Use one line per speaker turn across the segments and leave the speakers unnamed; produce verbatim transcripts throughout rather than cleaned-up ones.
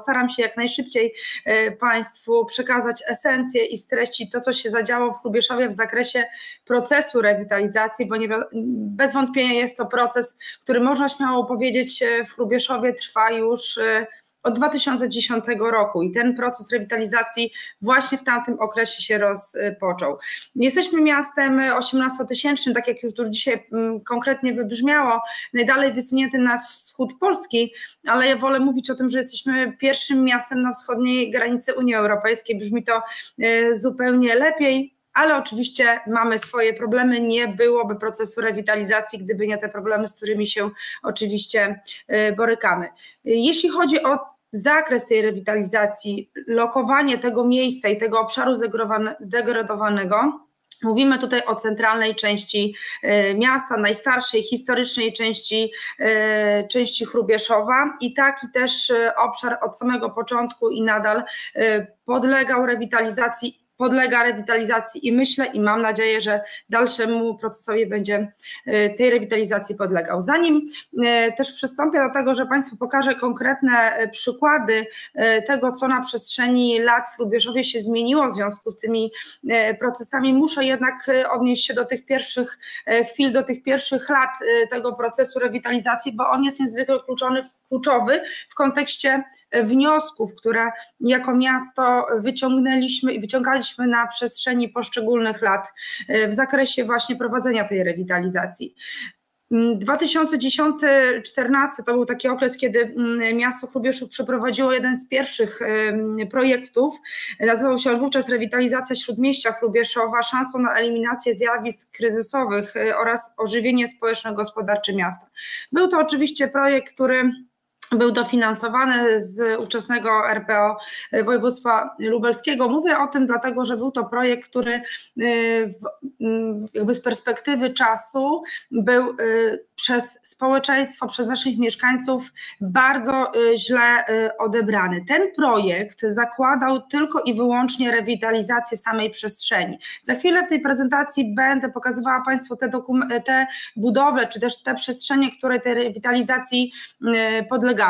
postaram się jak najszybciej Państwu przekazać esencję i streścić to, co się zadziało w Hrubieszowie w zakresie procesu rewitalizacji, bo nie, bez wątpienia jest to proces, który można śmiało powiedzieć w Hrubieszowie trwa już od dwa tysiące dziesiątego roku i ten proces rewitalizacji właśnie w tamtym okresie się rozpoczął. Jesteśmy miastem osiemnastotysięcznym, tak jak już tu dzisiaj konkretnie wybrzmiało, najdalej wysuniętym na wschód Polski, ale ja wolę mówić o tym, że jesteśmy pierwszym miastem na wschodniej granicy Unii Europejskiej. Brzmi to zupełnie lepiej. Ale oczywiście mamy swoje problemy, nie byłoby procesu rewitalizacji, gdyby nie te problemy, z którymi się oczywiście borykamy. Jeśli chodzi o zakres tej rewitalizacji, lokowanie tego miejsca i tego obszaru zdegradowanego, mówimy tutaj o centralnej części miasta, najstarszej, historycznej części, części Hrubieszowa i taki też obszar od samego początku i nadal podlegał rewitalizacji podlega rewitalizacji i myślę i mam nadzieję, że dalszemu procesowi będzie tej rewitalizacji podlegał. Zanim też przystąpię do tego, że Państwu pokażę konkretne przykłady tego, co na przestrzeni lat w Hrubieszowie się zmieniło w związku z tymi procesami, muszę jednak odnieść się do tych pierwszych chwil, do tych pierwszych lat tego procesu rewitalizacji, bo on jest niezwykle kluczowy, kluczowy w kontekście wniosków, które jako miasto wyciągnęliśmy i wyciągaliśmy na przestrzeni poszczególnych lat w zakresie właśnie prowadzenia tej rewitalizacji. dwa tysiące dziesiąty do dwa tysiące czternastego to był taki okres, kiedy miasto Hrubieszów przeprowadziło jeden z pierwszych projektów. Nazywał się on wówczas Rewitalizacja Śródmieścia Hrubieszowa, szansą na eliminację zjawisk kryzysowych oraz ożywienie społeczno-gospodarcze miasta. Był to oczywiście projekt, który był dofinansowany z ówczesnego R P O województwa lubelskiego. Mówię o tym dlatego, że był to projekt, który jakby z perspektywy czasu był przez społeczeństwo, przez naszych mieszkańców bardzo źle odebrany. Ten projekt zakładał tylko i wyłącznie rewitalizację samej przestrzeni. Za chwilę w tej prezentacji będę pokazywała Państwu te, te budowle, czy też te przestrzenie, które tej rewitalizacji podlegały.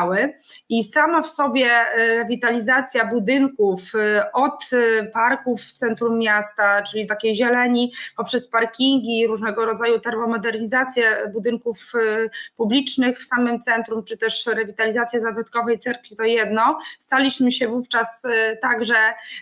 I sama w sobie rewitalizacja budynków od parków w centrum miasta, czyli takiej zieleni, poprzez parkingi, różnego rodzaju termomodernizację budynków publicznych w samym centrum, czy też rewitalizację zabytkowej cerkwi, to jedno. Staliśmy się wówczas także,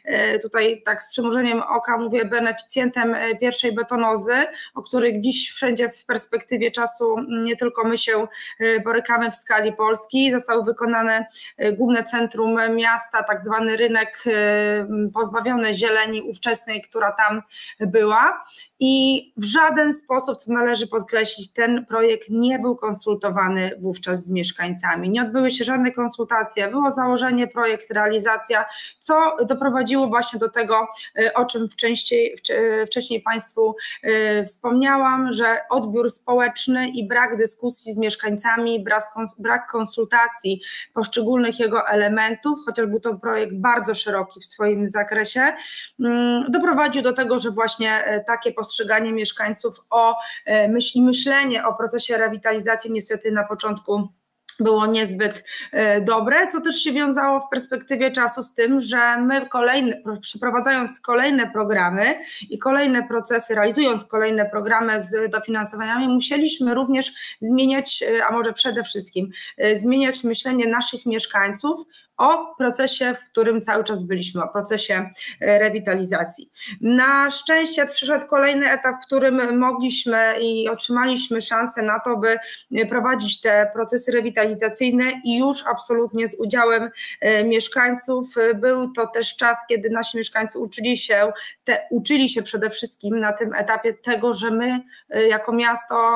tutaj tak z przymrużeniem oka mówię, beneficjentem pierwszej betonozy, o których dziś wszędzie w perspektywie czasu nie tylko my się borykamy w skali Polski. Zostało wykonane główne centrum miasta, tak zwany rynek pozbawiony zieleni ówczesnej, która tam była i w żaden sposób, co należy podkreślić, ten projekt nie był konsultowany wówczas z mieszkańcami. Nie odbyły się żadne konsultacje, było założenie, projekt, realizacja, co doprowadziło właśnie do tego, o czym wcześniej, wcześniej Państwu wspomniałam, że odbiór społeczny i brak dyskusji z mieszkańcami, brak konsultacji poszczególnych jego elementów, chociaż był to projekt bardzo szeroki w swoim zakresie, doprowadził do tego, że właśnie takie postrzeganie mieszkańców o myśl i myślenie o procesie rewitalizacji niestety na początku było niezbyt dobre, co też się wiązało w perspektywie czasu z tym, że my kolejne, przeprowadzając kolejne programy i kolejne procesy, realizując kolejne programy z dofinansowaniami, musieliśmy również zmieniać, a może przede wszystkim zmieniać myślenie naszych mieszkańców o procesie, w którym cały czas byliśmy, o procesie rewitalizacji. Na szczęście przyszedł kolejny etap, w którym mogliśmy i otrzymaliśmy szansę na to, by prowadzić te procesy rewitalizacyjne i już absolutnie z udziałem mieszkańców. Był to też czas, kiedy nasi mieszkańcy uczyli się, te, uczyli się przede wszystkim na tym etapie tego, że my jako miasto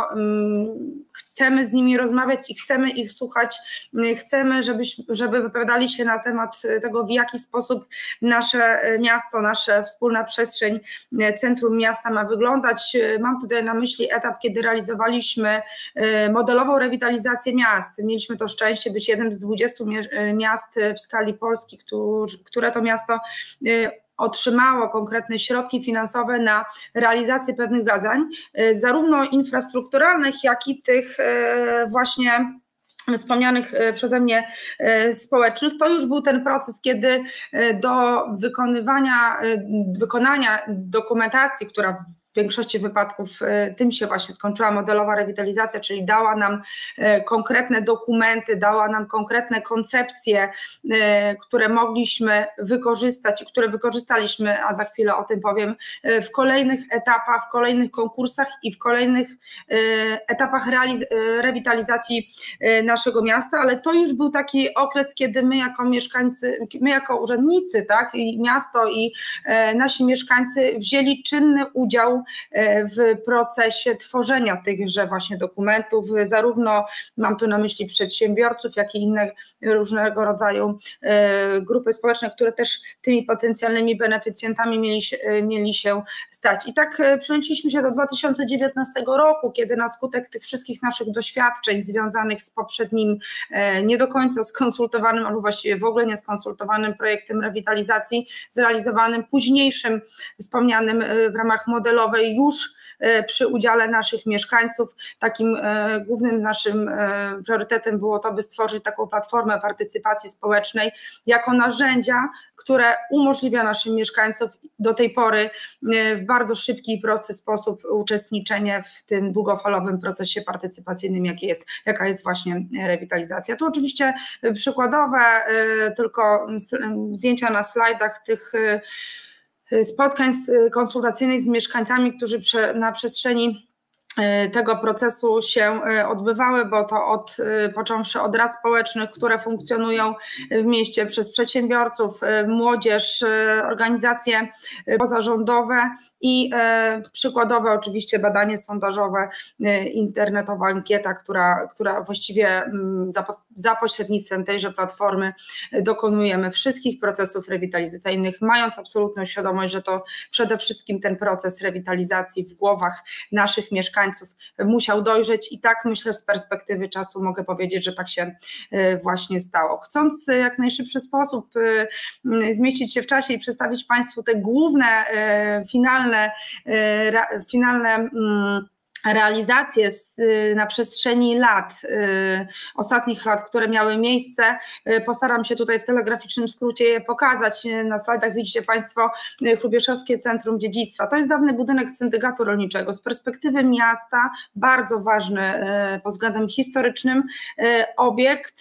chcemy z nimi rozmawiać i chcemy ich słuchać, chcemy, żebyś, żeby wypowiadali się na temat tego, w jaki sposób nasze miasto, nasza wspólna przestrzeń, centrum miasta ma wyglądać. Mam tutaj na myśli etap, kiedy realizowaliśmy modelową rewitalizację miast. Mieliśmy to szczęście być jednym z dwudziestu miast w skali Polski, które to miasto otrzymało konkretne środki finansowe na realizację pewnych zadań, zarówno infrastrukturalnych, jak i tych właśnie wspomnianych przeze mnie społecznych, to już był ten proces, kiedy do wykonywania, wykonania dokumentacji, która w większości wypadków tym się właśnie skończyła modelowa rewitalizacja, czyli dała nam konkretne dokumenty, dała nam konkretne koncepcje, które mogliśmy wykorzystać i które wykorzystaliśmy, a za chwilę o tym powiem, w kolejnych etapach, w kolejnych konkursach i w kolejnych etapach rewitalizacji naszego miasta, ale to już był taki okres, kiedy my jako mieszkańcy, my jako urzędnicy, tak, i miasto i nasi mieszkańcy wzięli czynny udział w procesie tworzenia tychże właśnie dokumentów, zarówno mam tu na myśli przedsiębiorców, jak i inne różnego rodzaju grupy społeczne, które też tymi potencjalnymi beneficjentami mieli się, mieli się stać. I tak przenieśliśmy się do dwa tysiące dziewiętnastego roku, kiedy na skutek tych wszystkich naszych doświadczeń związanych z poprzednim, nie do końca skonsultowanym, albo właściwie w ogóle nie skonsultowanym projektem rewitalizacji, zrealizowanym późniejszym, wspomnianym w ramach modelowej już przy udziale naszych mieszkańców. Takim głównym naszym priorytetem było to, by stworzyć taką platformę partycypacji społecznej jako narzędzia, które umożliwia naszym mieszkańcom do tej pory w bardzo szybki i prosty sposób uczestniczenie w tym długofalowym procesie partycypacyjnym, jaki jest, jaka jest właśnie rewitalizacja. Tu oczywiście przykładowe, tylko zdjęcia na slajdach tych spotkań konsultacyjnych z mieszkańcami, którzy na przestrzeni tego procesu się odbywały, bo to od, począwszy od rad społecznych, które funkcjonują w mieście, przez przedsiębiorców, młodzież, organizacje pozarządowe i przykładowe oczywiście badanie sondażowe, internetowa ankieta, która, która właściwie za, za pośrednictwem tejże platformy dokonujemy wszystkich procesów rewitalizacyjnych, mając absolutną świadomość, że to przede wszystkim ten proces rewitalizacji w głowach naszych mieszkańców musiał dojrzeć i tak myślę z perspektywy czasu mogę powiedzieć, że tak się właśnie stało. Chcąc w jak najszybszy sposób zmieścić się w czasie i przedstawić Państwu te główne, finalne, finalne realizacje na przestrzeni lat, ostatnich lat, które miały miejsce. Postaram się tutaj w telegraficznym skrócie je pokazać. Na slajdach widzicie Państwo Hrubieszowskie Centrum Dziedzictwa. To jest dawny budynek syndykatu rolniczego. Z perspektywy miasta bardzo ważny pod względem historycznym obiekt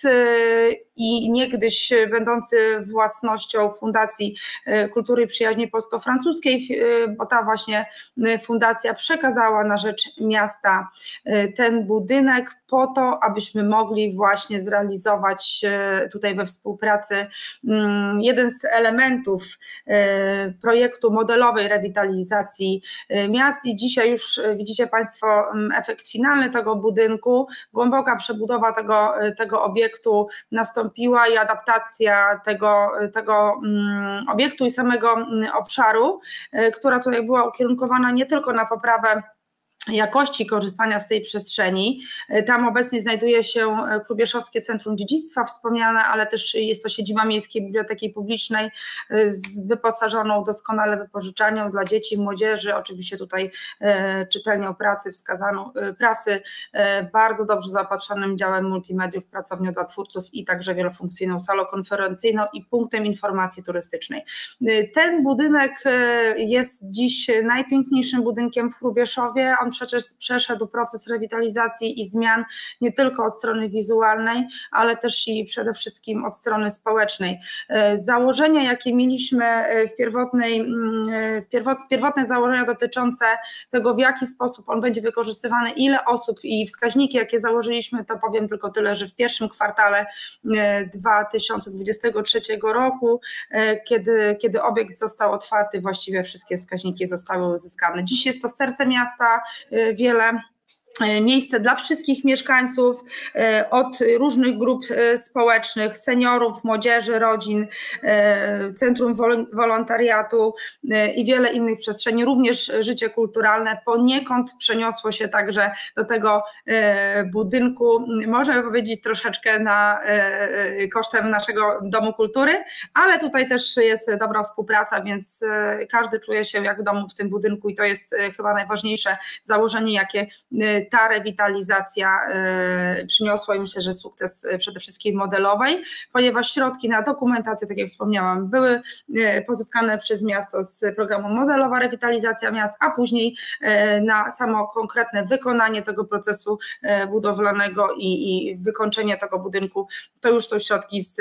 i niegdyś będący własnością Fundacji Kultury i Przyjaźni Polsko-Francuskiej, bo ta właśnie fundacja przekazała na rzecz miasta ten budynek po to, abyśmy mogli właśnie zrealizować tutaj we współpracy jeden z elementów projektu modelowej rewitalizacji miast i dzisiaj już widzicie Państwo efekt finalny tego budynku. Głęboka przebudowa tego, tego obiektu nastąpiła i adaptacja tego, tego obiektu i samego obszaru, która tutaj była ukierunkowana nie tylko na poprawę jakości korzystania z tej przestrzeni. Tam obecnie znajduje się Hrubieszowskie Centrum Dziedzictwa wspomniane, ale też jest to siedziba Miejskiej Biblioteki Publicznej z wyposażoną doskonale wypożyczalnią dla dzieci, młodzieży, oczywiście tutaj czytelnią pracy wskazaną, prasy, bardzo dobrze zaopatrzonym działem multimediów, pracownią dla twórców i także wielofunkcyjną salą konferencyjną i punktem informacji turystycznej. Ten budynek jest dziś najpiękniejszym budynkiem w Hrubieszowie. On przecież przeszedł proces rewitalizacji i zmian nie tylko od strony wizualnej, ale też i przede wszystkim od strony społecznej. Założenia, jakie mieliśmy w pierwotnej, w pierwot, pierwotne założenia dotyczące tego, w jaki sposób on będzie wykorzystywany, ile osób i wskaźniki, jakie założyliśmy, to powiem tylko tyle, że w pierwszym kwartale dwa tysiące dwudziestego trzeciego roku, kiedy, kiedy obiekt został otwarty, właściwie wszystkie wskaźniki zostały uzyskane. Dziś jest to serce miasta, wiele miejsce dla wszystkich mieszkańców od różnych grup społecznych, seniorów, młodzieży, rodzin, centrum wolontariatu i wiele innych przestrzeni, również życie kulturalne poniekąd przeniosło się także do tego budynku, możemy powiedzieć troszeczkę na kosztem naszego Domu Kultury, ale tutaj też jest dobra współpraca, więc każdy czuje się jak w domu w tym budynku i to jest chyba najważniejsze założenie, jakie ta rewitalizacja przyniosła i myślę, że sukces przede wszystkim modelowej, ponieważ środki na dokumentację, tak jak wspomniałam, były pozyskane przez miasto z programu Modelowa Rewitalizacja Miast, a później na samo konkretne wykonanie tego procesu budowlanego i, i wykończenie tego budynku, to już są środki z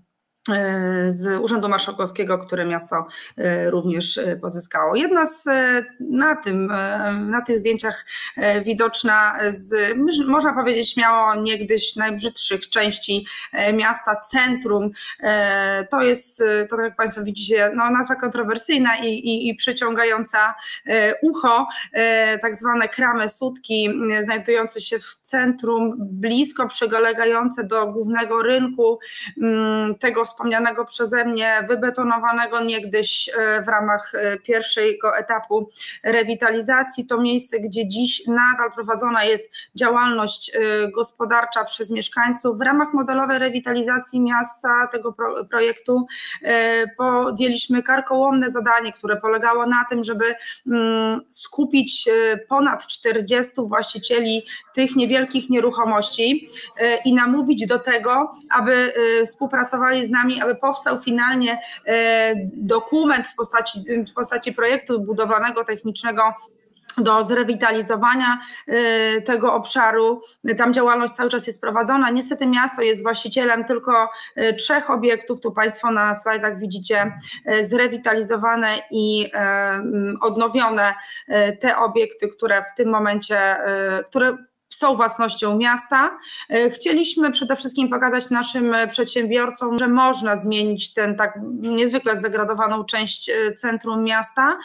z Urzędu Marszałkowskiego, które miasto również pozyskało. Jedna z na tym, na tych zdjęciach widoczna z, można powiedzieć śmiało, niegdyś najbrzydszych części miasta, centrum. To jest, to tak jak Państwo widzicie, no, nazwa kontrowersyjna i, i, i przyciągająca ucho, tak zwane kramy sutki, znajdujące się w centrum, blisko przylegające do głównego rynku, tego wspomnianego przeze mnie, wybetonowanego niegdyś w ramach pierwszego etapu rewitalizacji. To miejsce, gdzie dziś nadal prowadzona jest działalność gospodarcza przez mieszkańców. W ramach modelowej rewitalizacji miasta, tego pro, projektu podjęliśmy karkołomne zadanie, które polegało na tym, żeby skupić ponad czterdziestu właścicieli tych niewielkich nieruchomości i namówić do tego, aby współpracowali z nami, aby powstał finalnie dokument w postaci, w postaci projektu budowlanego, technicznego do zrewitalizowania tego obszaru. Tam działalność cały czas jest prowadzona. Niestety miasto jest właścicielem tylko trzech obiektów. Tu Państwo na slajdach widzicie zrewitalizowane i odnowione te obiekty, które w tym momencie, które są własnością miasta. Chcieliśmy przede wszystkim pokazać naszym przedsiębiorcom, że można zmienić tę tak niezwykle zdegradowaną część centrum miasta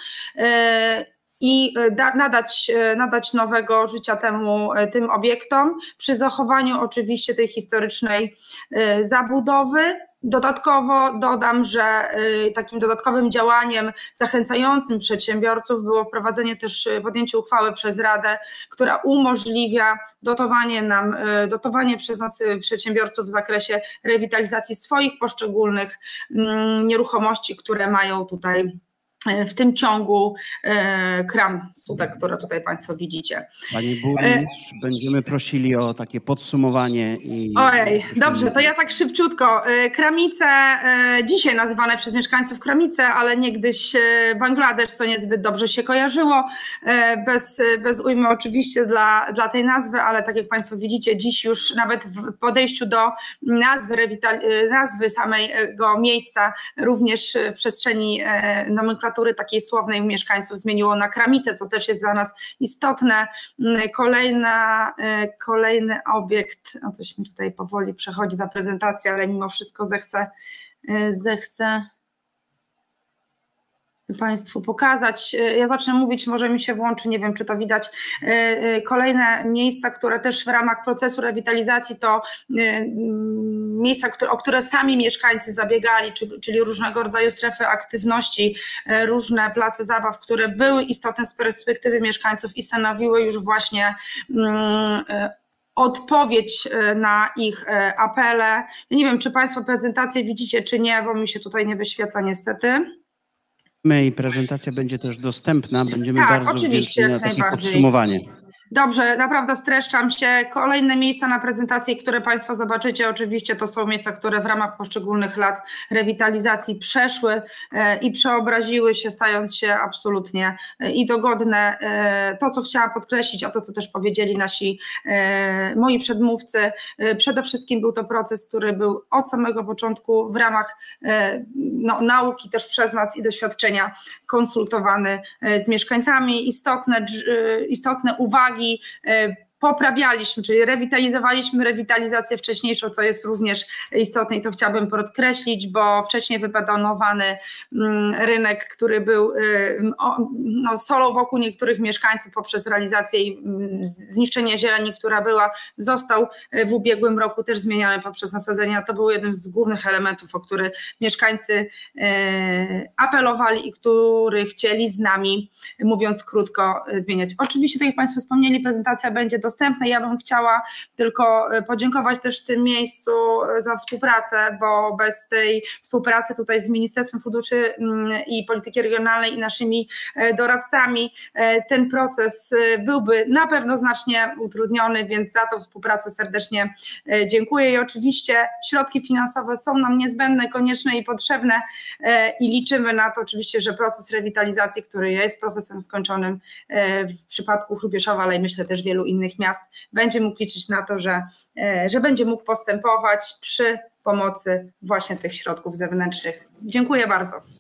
i da, nadać, nadać nowego życia temu, tym obiektom, przy zachowaniu oczywiście tej historycznej zabudowy. Dodatkowo dodam, że takim dodatkowym działaniem zachęcającym przedsiębiorców było wprowadzenie też, podjęcie uchwały przez Radę, która umożliwia dotowanie nam, dotowanie przez nas przedsiębiorców w zakresie rewitalizacji swoich poszczególnych nieruchomości, które mają tutaj w tym ciągu e, kram sutek, które tutaj Państwo widzicie.
Pani burmistrz, e, będziemy prosili o takie podsumowanie. I
ojej, dobrze, to ja tak szybciutko. Kramice, e, dzisiaj nazywane przez mieszkańców Kramice, ale niegdyś Bangladesz, co niezbyt dobrze się kojarzyło, e, bez, bez ujmy oczywiście dla, dla tej nazwy, ale tak jak Państwo widzicie, dziś już nawet w podejściu do nazwy, nazwy samego miejsca, również w przestrzeni e, nomenklatury takiej słownej mieszkańców zmieniło na Kramice, co też jest dla nas istotne. Kolejna, kolejny obiekt, o coś mi tutaj powoli przechodzi ta prezentacja, ale mimo wszystko zechcę, zechcę Państwu pokazać. Ja zacznę mówić, może mi się włączy, nie wiem, czy to widać. Kolejne miejsca, które też w ramach procesu rewitalizacji to miejsca, o które sami mieszkańcy zabiegali, czyli różnego rodzaju strefy aktywności, różne place zabaw, które były istotne z perspektywy mieszkańców i stanowiły już właśnie odpowiedź na ich apele. Ja nie wiem, czy Państwo prezentację widzicie, czy nie, bo mi się tutaj nie wyświetla niestety.
I prezentacja będzie też dostępna. Będziemy
tak,
bardzo
oczywiście,
wdzięczni za takie podsumowanie.
Dobrze, naprawdę streszczam się. Kolejne miejsca na prezentacji, które Państwo zobaczycie, oczywiście to są miejsca, które w ramach poszczególnych lat rewitalizacji przeszły i przeobraziły się, stając się absolutnie i dogodne. To, co chciałam podkreślić, a to, co też powiedzieli nasi moi przedmówcy, przede wszystkim był to proces, który był od samego początku w ramach no, nauki też przez nas i doświadczenia konsultowany z mieszkańcami. Istotne, istotne uwagi poprawialiśmy, czyli rewitalizowaliśmy rewitalizację wcześniejszą, co jest również istotne i to chciałabym podkreślić, bo wcześniej wybetonowany rynek, który był no, solą wokół niektórych mieszkańców poprzez realizację i zniszczenie zieleni, która była, został w ubiegłym roku też zmieniany poprzez nasadzenia. To był jeden z głównych elementów, o który mieszkańcy apelowali i który chcieli z nami, mówiąc krótko, zmieniać. Oczywiście, tak jak Państwo wspomnieli, prezentacja będzie dostępne. Ja bym chciała tylko podziękować też w tym miejscu za współpracę, bo bez tej współpracy tutaj z Ministerstwem Funduszy i Polityki Regionalnej i naszymi doradcami ten proces byłby na pewno znacznie utrudniony, więc za tą współpracę serdecznie dziękuję i oczywiście środki finansowe są nam niezbędne, konieczne i potrzebne i liczymy na to oczywiście, że proces rewitalizacji, który jest procesem skończonym w przypadku Hrubieszowa, ale myślę też wielu innych miast, będzie mógł liczyć na to, że, że będzie mógł postępować przy pomocy właśnie tych środków zewnętrznych. Dziękuję bardzo.